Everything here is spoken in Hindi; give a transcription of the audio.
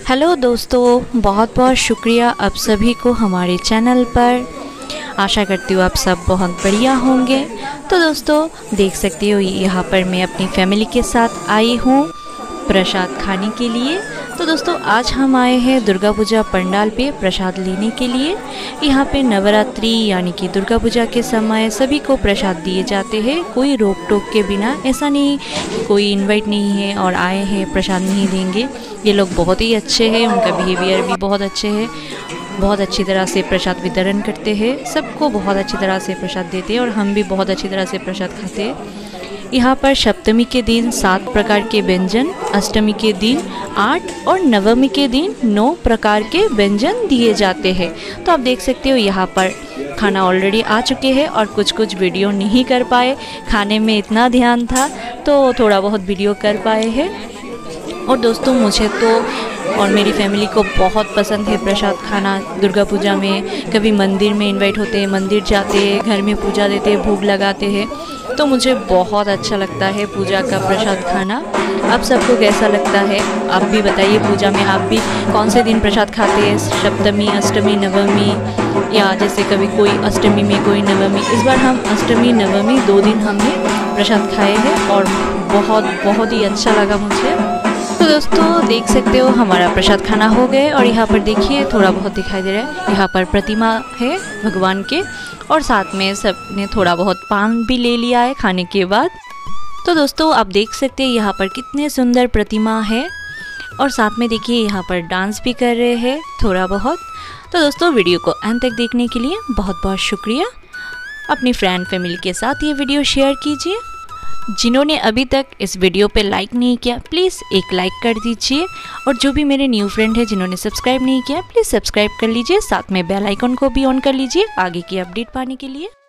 हेलो दोस्तों, बहुत बहुत शुक्रिया आप सभी को हमारे चैनल पर। आशा करती हूँ आप सब बहुत बढ़िया होंगे। तो दोस्तों देख सकते हो यहाँ पर मैं अपनी फैमिली के साथ आई हूँ प्रसाद खाने के लिए। तो दोस्तों आज हम आए हैं दुर्गा पूजा पंडाल पे प्रसाद लेने के लिए। यहाँ पे नवरात्रि यानी कि दुर्गा पूजा के समय सभी को प्रसाद दिए जाते हैं, कोई रोक टोक के बिना। ऐसा नहीं कि कोई इनवाइट नहीं है और आए हैं प्रसाद नहीं देंगे। ये लोग बहुत ही अच्छे हैं, उनका बिहेवियर भी बहुत अच्छे है, बहुत अच्छी तरह से प्रसाद वितरण करते हैं, सबको बहुत अच्छी तरह से प्रसाद देते हैं और हम भी बहुत अच्छी तरह से प्रसाद खाते हैं। यहाँ पर सप्तमी के दिन 7 प्रकार के व्यंजन, अष्टमी के दिन 8 और नवमी के दिन 9 प्रकार के व्यंजन दिए जाते हैं। तो आप देख सकते हो यहाँ पर खाना ऑलरेडी आ चुके हैं और कुछ वीडियो नहीं कर पाए, खाने में इतना ध्यान था तो थोड़ा बहुत वीडियो कर पाए हैं। और दोस्तों मुझे तो और मेरी फैमिली को बहुत पसंद है प्रसाद खाना। दुर्गा पूजा में कभी मंदिर में इनवाइट होते हैं, मंदिर जाते हैं, घर में पूजा देते हैं, भोग लगाते हैं, तो मुझे बहुत अच्छा लगता है पूजा का प्रसाद खाना। आप सबको कैसा लगता है आप भी बताइए। पूजा में आप भी कौन से दिन प्रसाद खाते हैं, सप्तमी, अष्टमी, नवमी, या जैसे कभी कोई अष्टमी में कोई नवमी। इस बार हम अष्टमी नवमी 2 दिन हमने प्रसाद खाए हैं और बहुत ही अच्छा लगा मुझे। तो दोस्तों देख सकते हो हमारा प्रसाद खाना हो गए और यहाँ पर देखिए थोड़ा बहुत दिखाई दे रहा है, यहाँ पर प्रतिमा है भगवान के और साथ में सबने थोड़ा बहुत पान भी ले लिया है खाने के बाद। तो दोस्तों आप देख सकते हैं यहाँ पर कितने सुंदर प्रतिमा है और साथ में देखिए यहाँ पर डांस भी कर रहे हैं थोड़ा बहुत। तो दोस्तों वीडियो को अंत तक देखने के लिए बहुत बहुत शुक्रिया। अपनी फ्रेंड फैमिली के साथ ये वीडियो शेयर कीजिए। जिन्होंने अभी तक इस वीडियो पे लाइक नहीं किया प्लीज़ एक लाइक कर दीजिए, और जो भी मेरे न्यू फ्रेंड है जिन्होंने सब्सक्राइब नहीं किया प्लीज़ सब्सक्राइब कर लीजिए, साथ में बेल आइकन को भी ऑन कर लीजिए आगे की अपडेट पाने के लिए।